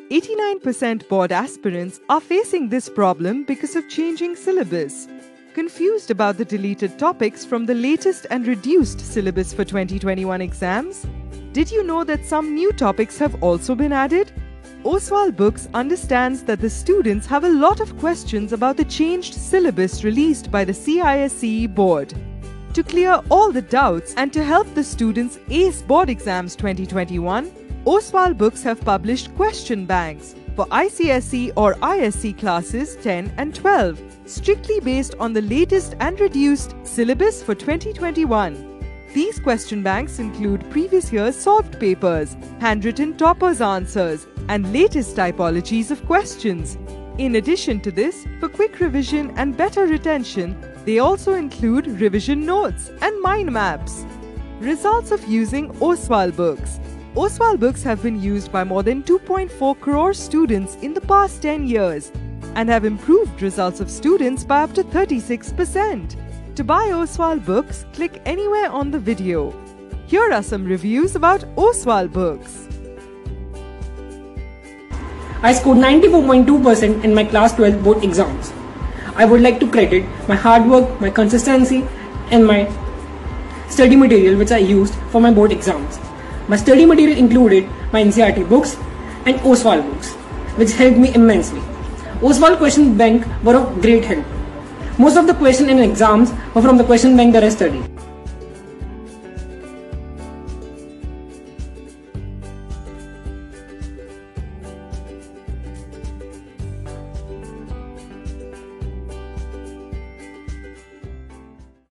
89% board aspirants are facing this problem because of changing syllabus. Confused about the deleted topics from the latest and reduced syllabus for 2021 exams? Did you know that some new topics have also been added? Oswal Books understands that the students have a lot of questions about the changed syllabus released by the CISCE board. To clear all the doubts and to help the students ace board exams 2021, Oswal Books have published question banks for ICSE or ISC classes 10 and 12, strictly based on the latest and reduced syllabus for 2021. These question banks include previous year's solved papers, handwritten toppers' answers, and latest typologies of questions. In addition to this, for quick revision and better retention, they also include revision notes and mind maps. Results of using Oswal Books. Oswal Books have been used by more than 2.4 crore students in the past 10 years and have improved results of students by up to 36%. To buy Oswal Books, click anywhere on the video. Here are some reviews about Oswal Books. I scored 94.2% in my class 12 board exams. I would like to credit my hard work, my consistency, and my study material which I used for my board exams. My study material included my NCERT books and Oswal books, which helped me immensely. Oswal question bank were of great help. Most of the questions in exams were from the question bank that I studied.